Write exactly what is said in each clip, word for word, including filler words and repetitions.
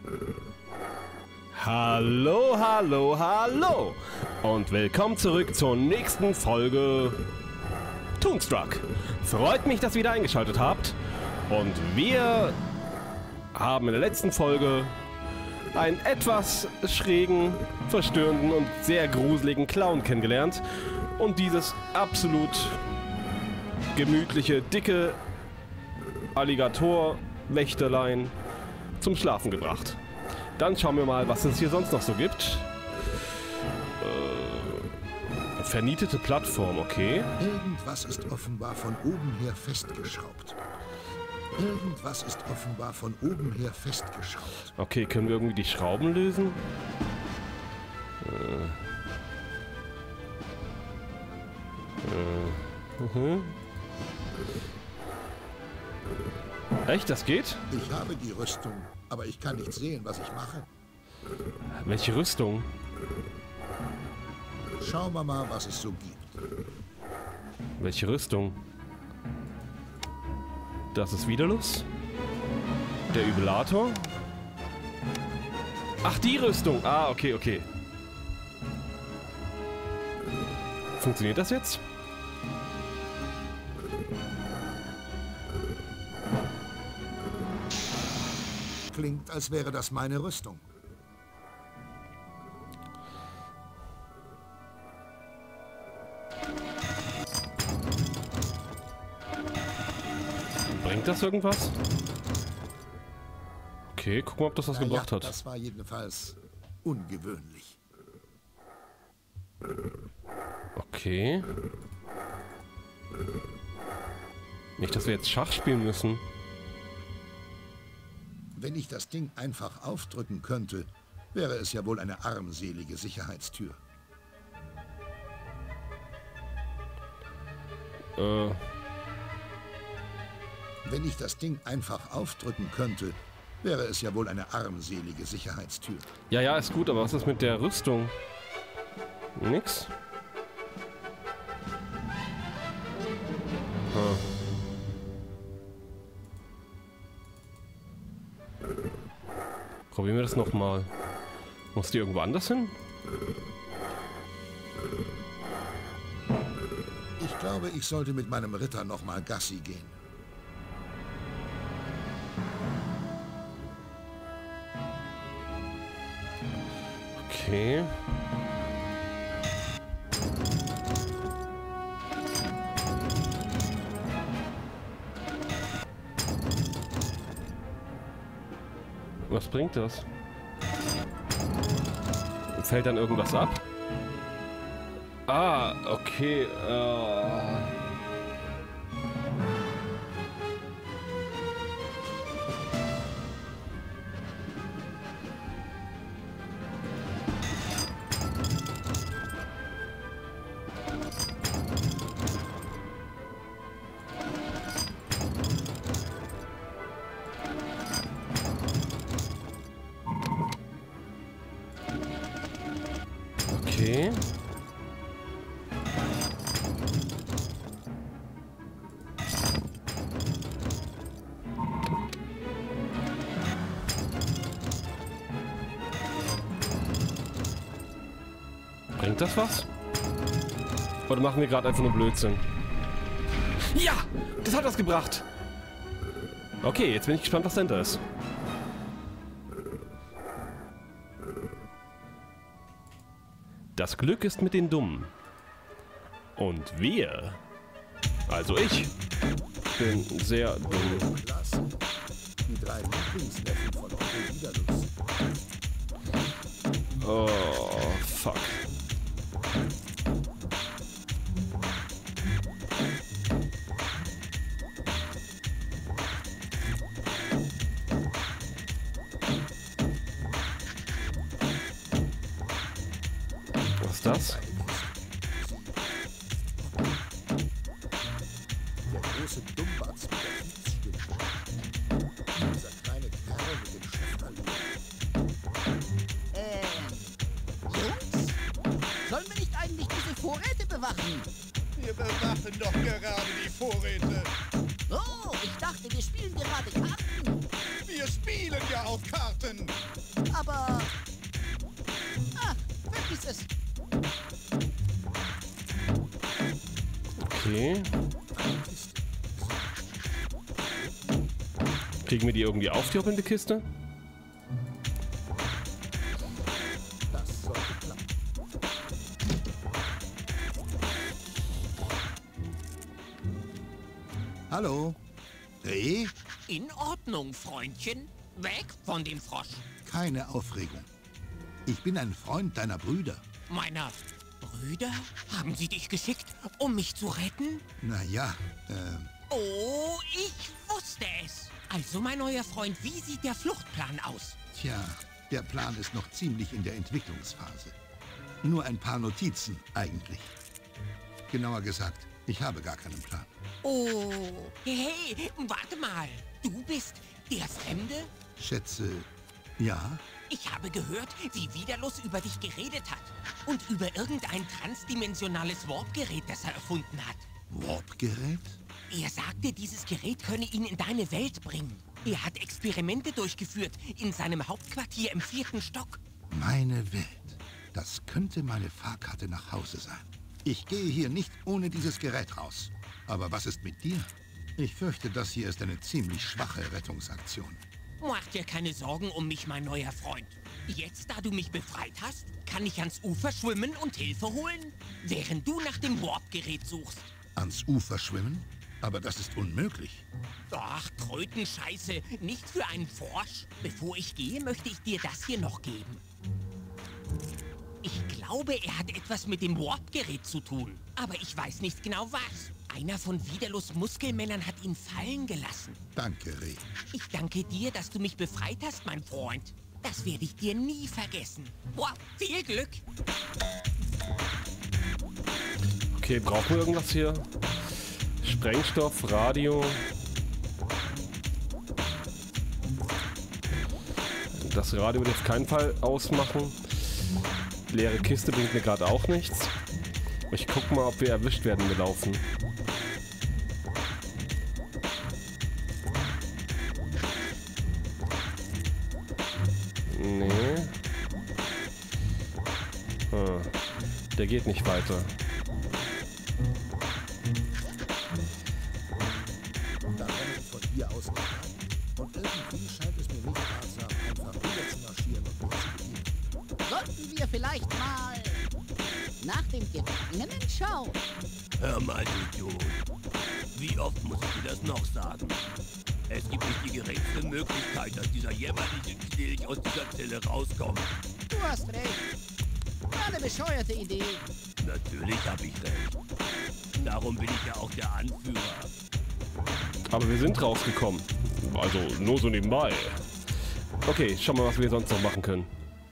Hallo, hallo, hallo und willkommen zurück zur nächsten Folge Toonstruck. Freut mich, dass ihr wieder eingeschaltet habt und wir haben in der letzten Folge einen etwas schrägen, verstörenden und sehr gruseligen Clown kennengelernt und dieses absolut gemütliche, dicke Alligator-Wächterlein zum Schlafen gebracht. Dann schauen wir mal, was es hier sonst noch so gibt. Äh, vernietete Plattform, okay. Irgendwas ist offenbar von oben her festgeschraubt. Irgendwas ist offenbar von oben her festgeschraubt. Okay, können wir irgendwie die Schrauben lösen? Äh. Äh. Mhm. Echt, das geht? Ich habe die Rüstung, aber ich kann nicht sehen, was ich mache. Welche Rüstung? Schauen wir mal, was es so gibt. Welche Rüstung? Das ist Vidalus? Der Übelator? Ach, die Rüstung! Ah, okay, okay. Funktioniert das jetzt? Klingt, als wäre das meine Rüstung. Bringt das irgendwas? Okay, gucken wir, ob das was Na gebracht ja, hat. das war jedenfalls ungewöhnlich. Okay. Nicht, dass wir jetzt Schach spielen müssen. Wenn ich das Ding einfach aufdrücken könnte, wäre es ja wohl eine armselige Sicherheitstür. Äh. Wenn ich das Ding einfach aufdrücken könnte, wäre es ja wohl eine armselige Sicherheitstür. Ja, ja, ist gut, aber was ist mit der Rüstung? Nix? Hm. Probieren wir das nochmal. Muss die irgendwo anders hin? Ich glaube, ich sollte mit meinem Ritter nochmal Gassi gehen. Okay. Was bringt das? Fällt dann irgendwas ab? Ah, okay. Uh. Okay. Bringt das was? Oder machen wir gerade einfach nur Blödsinn? Ja! Das hat was gebracht! Okay, jetzt bin ich gespannt, was dahinter ist. Das Glück ist mit den Dummen. Und wir, also ich, bin sehr dumm. Die drei Lieblingsneffen von Onkel Vidalus. Oh, fuck. Was ist das? Der große Dummbatz mit der Kiezstimme. Dieser kleine Kerl mit dem Cheftalent. Ähm, Jungs? Sollen wir nicht eigentlich diese Vorräte bewachen? Wir bewachen doch gerade die Vorräte. Oh, ich dachte, wir spielen gerade Karten. Wir spielen ja auch Karten. Aber... Ach, vergiss es. Okay. Kriegen wir die irgendwie auf, die hoppelnde Kiste? Das sollte klappen. Hallo? Reh? In Ordnung, Freundchen. Weg von dem Frosch. Keine Aufregung. Ich bin ein Freund deiner Brüder. Meiner Brüder? Haben sie dich geschickt, um mich zu retten? Naja, äh, Oh, ich wusste es. Also, mein neuer Freund, wie sieht der Fluchtplan aus? tja, der Plan ist noch ziemlich in der Entwicklungsphase. Nur ein paar Notizen, eigentlich. Genauer gesagt, ich habe gar keinen Plan. Oh, hey, warte mal. Du bist der Fremde? Schätze, ja? Ich habe gehört, wie Widerlos über dich geredet hat. Und über irgendein transdimensionales Warp-Gerät, das er erfunden hat. Warp-Gerät? Er sagte, dieses Gerät könne ihn in deine Welt bringen. Er hat Experimente durchgeführt in seinem Hauptquartier im vierten Stock. Meine Welt. Das könnte meine Fahrkarte nach Hause sein. Ich gehe hier nicht ohne dieses Gerät raus. Aber was ist mit dir? Ich fürchte, das hier ist eine ziemlich schwache Rettungsaktion. Mach dir keine Sorgen um mich, mein neuer Freund. Jetzt, da du mich befreit hast, kann ich ans Ufer schwimmen und Hilfe holen, während du nach dem Warp-Gerät suchst. Ans Ufer schwimmen? Aber das ist unmöglich. Ach, Trötenscheiße, nicht für einen Frosch. Bevor ich gehe, möchte ich dir das hier noch geben. Ich glaube, er hat etwas mit dem Warp-Gerät zu tun. Aber ich weiß nicht genau was. Einer von Widerlos Muskelmännern hat ihn fallen gelassen. Danke, Reh. Ich danke dir, dass du mich befreit hast, mein Freund. Das werde ich dir nie vergessen. Boah, viel Glück. Okay, brauchen wir irgendwas hier? Sprengstoff, Radio. Das Radio wird auf keinen Fall ausmachen. Leere Kiste bringt mir gerade auch nichts. Ich guck mal, ob wir erwischt werden gelaufen. Nee. Ah, der geht nicht weiter. Da komme ich von hier aus nicht rein. Und irgendwie scheint es mir nicht ratsam, einfach rüber zu marschieren und mich zu bedienen. Sollten wir vielleicht mal nach dem Gefangenen schauen? Hör mal, du Idiot. Wie oft muss ich dir das noch sagen? Es gibt nicht die geringste Möglichkeit, dass dieser jämmerliche Knilch aus dieser Zelle rauskommt. Du hast recht. War eine bescheuerte Idee. Natürlich habe ich recht. Darum bin ich ja auch der Anführer. Aber wir sind rausgekommen. Also nur so nebenbei. Okay, schauen wir mal, was wir sonst noch machen können.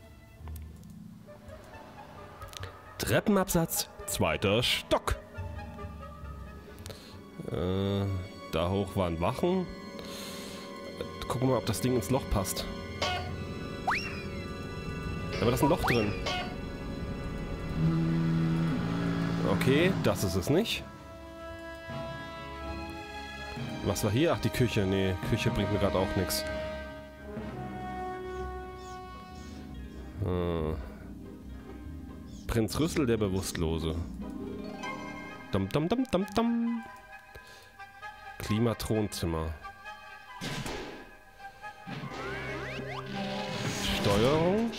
Treppenabsatz, zweiter Stock. Äh, da hoch waren Wachen. Gucken wir mal, ob das Ding ins Loch passt. Aber da ist ein Loch drin. Okay, das ist es nicht. Was war hier? Ach, die Küche. Nee, Küche bringt mir gerade auch nichts. Hm. Prinz Rüssel, der Bewusstlose. Dum, dum, dum, dum, dum. Klimatronzimmer. Steuerung.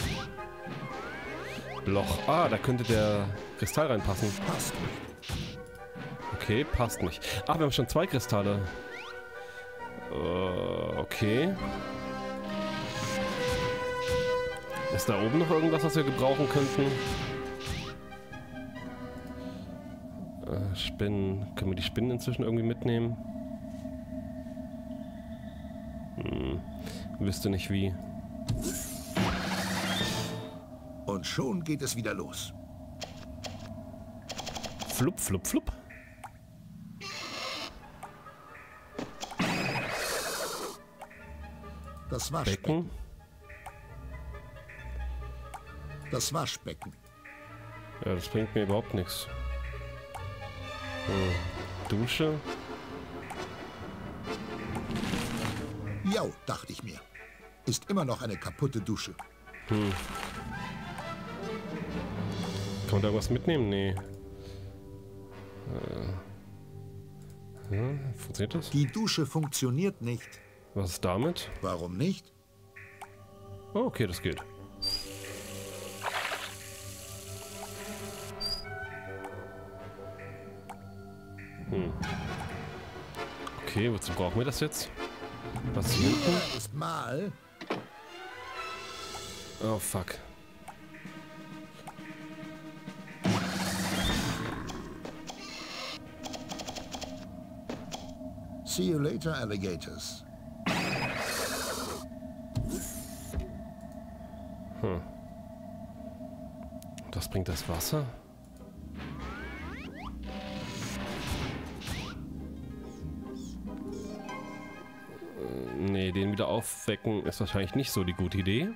Loch. Ah, da könnte der Kristall reinpassen. Passt nicht. Okay, passt nicht. Ah, wir haben schon zwei Kristalle. Äh, okay. Ist da oben noch irgendwas, was wir gebrauchen könnten? Äh, Spinnen. Können wir die Spinnen inzwischen irgendwie mitnehmen? Hm. Wüsste nicht wie. Und schon geht es wieder los. Flup, flup, flup. Das Waschbecken. Becken. Das Waschbecken. Ja, das bringt mir überhaupt nichts. Hm. Dusche. Ja, dachte ich mir. Ist immer noch eine kaputte Dusche. Hm. Kann man da was mitnehmen? Nee. Äh. Ja, funktioniert das? Die Dusche funktioniert nicht. Was ist damit? Warum nicht? Oh, okay, das geht. Hm. Okay, wozu brauchen wir das jetzt? Was hier hinten? Hier ist mal... Oh, fuck. See you later, alligators. Hm. Das bringt das Wasser? Nee, den wieder aufwecken ist wahrscheinlich nicht so die gute Idee.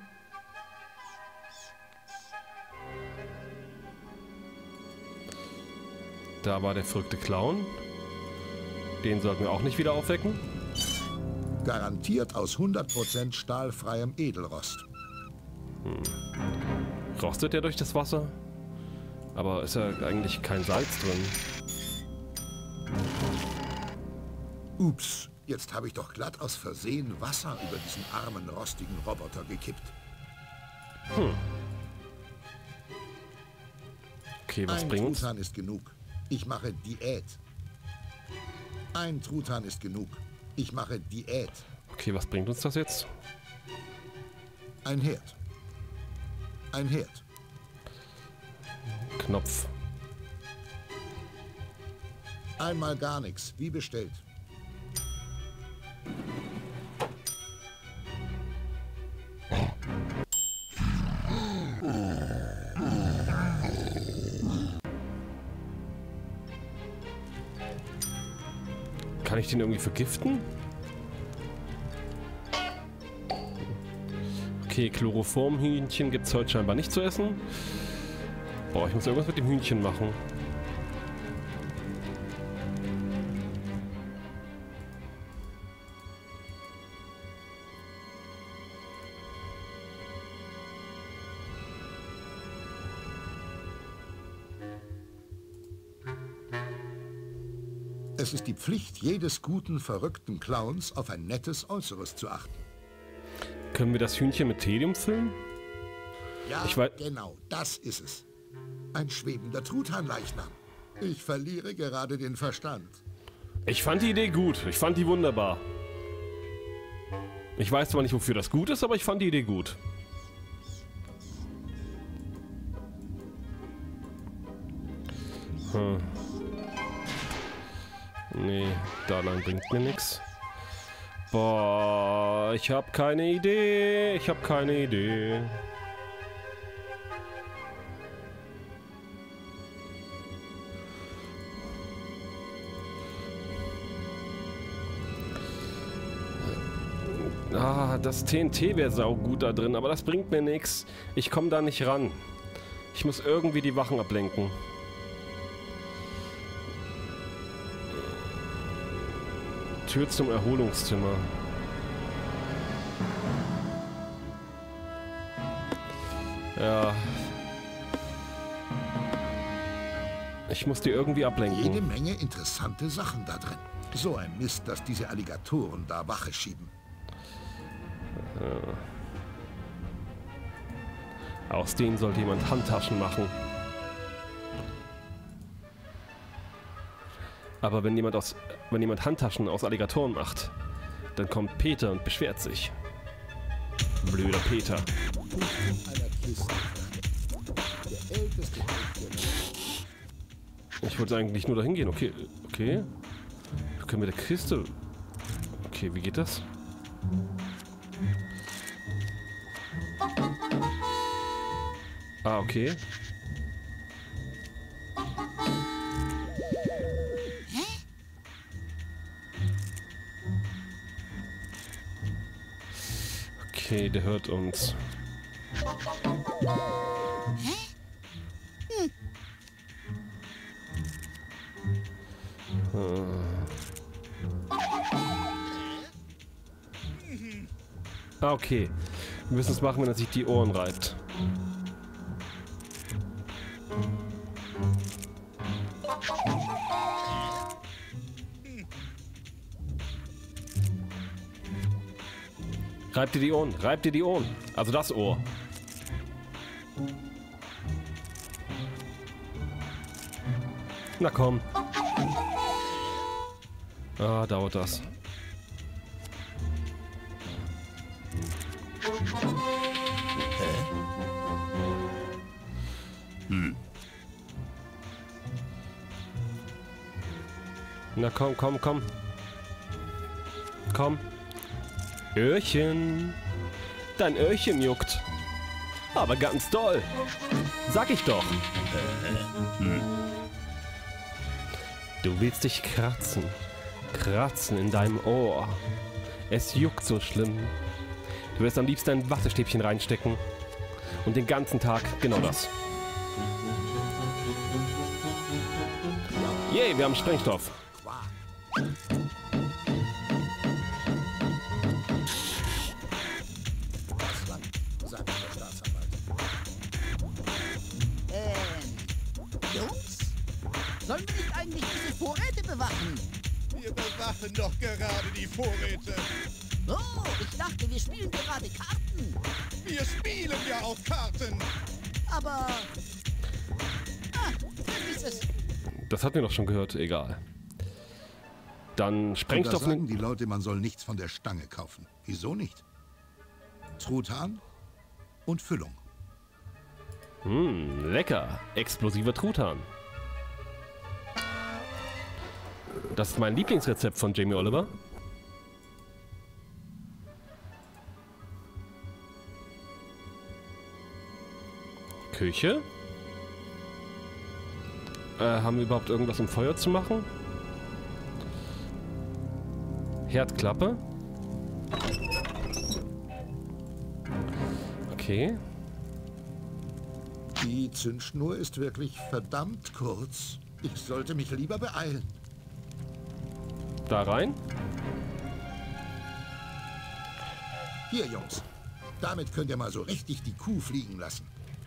Da war der verrückte Clown. Den sollten wir auch nicht wieder aufwecken. Garantiert aus hundert Prozent stahlfreiem Edelrost. Hm. Rostet der durch das Wasser? Aber ist ja eigentlich kein Salz drin. Ups, jetzt habe ich doch glatt aus Versehen Wasser über diesen armen, rostigen Roboter gekippt. Hm. Okay, was Ein bringt's? Truthahn ist genug. Ich mache Diät. Ein Truthahn ist genug. Ich mache Diät. Okay, was bringt uns das jetzt? Ein Herd. Ein Herd. Knopf. Einmal gar nichts, wie bestellt. Kann ich den irgendwie vergiften? Okay, Chloroformhühnchen gibt es heute scheinbar nicht zu essen. Boah, ich muss irgendwas mit dem Hühnchen machen. Es ist die Pflicht jedes guten, verrückten Clowns, auf ein nettes Äußeres zu achten. Können wir das Hühnchen mit Helium füllen? Ja, Ich weiß- genau, das ist es. Ein schwebender Truthahnleichnam. Ich verliere gerade den Verstand. Ich fand die Idee gut. Ich fand die wunderbar. Ich weiß zwar nicht, wofür das gut ist, aber ich fand die Idee gut. Hm. Nee, da lang bringt mir nichts. Boah, ich habe keine Idee. Ich habe keine Idee. Ah, das T N T wäre saugut da drin, aber das bringt mir nichts. Ich komme da nicht ran. Ich muss irgendwie die Wachen ablenken. Tür zum Erholungszimmer. Ja. Ich muss die irgendwie ablenken. Jede Menge interessante Sachen da drin. So ein Mist, dass diese Alligatoren da Wache schieben. Ja. Aus denen sollte jemand Handtaschen machen. Aber wenn jemand, aus, wenn jemand Handtaschen aus Alligatoren macht, dann kommt Peter und beschwert sich. Blöder Peter. Einer Kiste. Der älteste Ich wollte eigentlich nur dahin gehen. Okay, okay. Wir können mit der Kiste... Okay, wie geht das? Ah, okay. Okay, der hört uns. Ah, okay. Wir müssen es machen, wenn er sich die Ohren reibt. Reib dir die Ohren, reib dir die Ohren. Also das Ohr. Na komm. Ah, dauert das. Hm. Na komm, komm, komm. Komm. Öhrchen. Dein Öhrchen juckt. Aber ganz doll. Sag ich doch. Du willst dich kratzen. Kratzen in deinem Ohr. Es juckt so schlimm. Du wirst am liebsten ein Wattestäbchen reinstecken. Und den ganzen Tag genau das. Yay, wir haben Sprengstoff. Ähm, Jungs? Sollen wir nicht eigentlich diese Vorräte bewachen? Wir bewachen doch gerade die Vorräte. Oh, ich dachte, wir spielen gerade Karten. Wir spielen ja auch Karten. Aber... Ah, vergiss es. Das hatten wir doch schon gehört, egal. Dann Und da Sprengstoff. sagen die Leute, man soll nichts von der Stange kaufen. Wieso nicht? Truthahn und Füllung. Hm, lecker. Explosiver Truthahn. Das ist mein Lieblingsrezept von Jamie Oliver. Küche. Äh, haben wir überhaupt irgendwas, um Feuer zu machen? Herdklappe. Okay. Die Zündschnur ist wirklich verdammt kurz. Ich sollte mich lieber beeilen. Da rein. Hier, Jungs. Damit könnt ihr mal so richtig die Kuh fliegen lassen.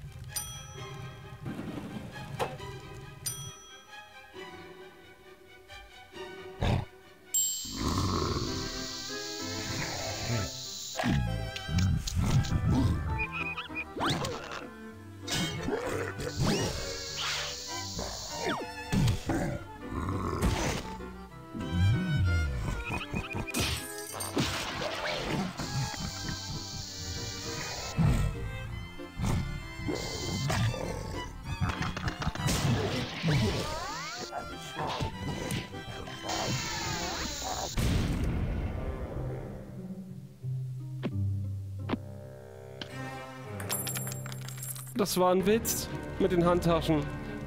Das war ein Witz mit den Handtaschen.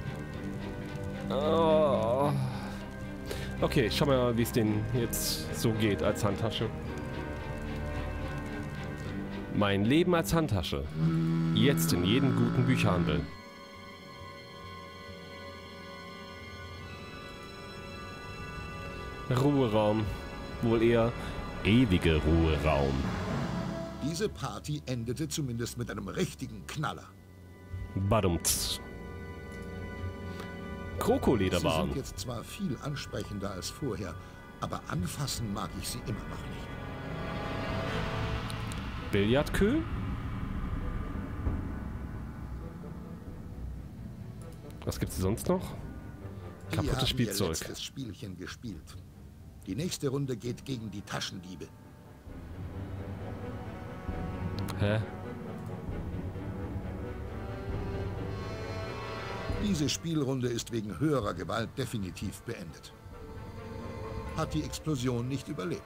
Oh. Okay, schau mal, wie es denen jetzt so geht als Handtasche. Mein Leben als Handtasche. Jetzt in jedem guten Bücherhandel. Ruheraum. Wohl eher ewige Ruheraum. Diese Party endete zumindest mit einem richtigen Knaller. Badumts. Sie Krokolederwaren. sind jetzt zwar viel ansprechender als vorher, aber anfassen mag ich sie immer noch nicht. Billardkö? Was gibt's sonst noch? Die haben Kaputtes ihr Spielzeug. letztes Spielchen gespielt. Die nächste Runde geht gegen die Taschendiebe. Hä? Diese Spielrunde ist wegen höherer Gewalt definitiv beendet. Hat die Explosion nicht überlebt.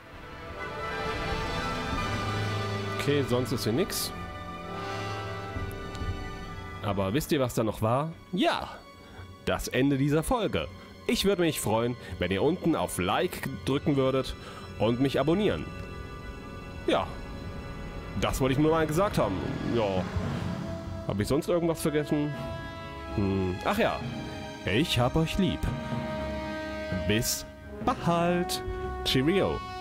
Okay, sonst ist hier nix. Aber wisst ihr, was da noch war? Ja! Das Ende dieser Folge. Ich würde mich freuen, wenn ihr unten auf Like drücken würdet und mich abonnieren. Ja. Das wollte ich nur mal gesagt haben. Ja. Habe ich sonst irgendwas vergessen? Hm. Ach ja. Ich hab euch lieb. Bis bald. Cheerio.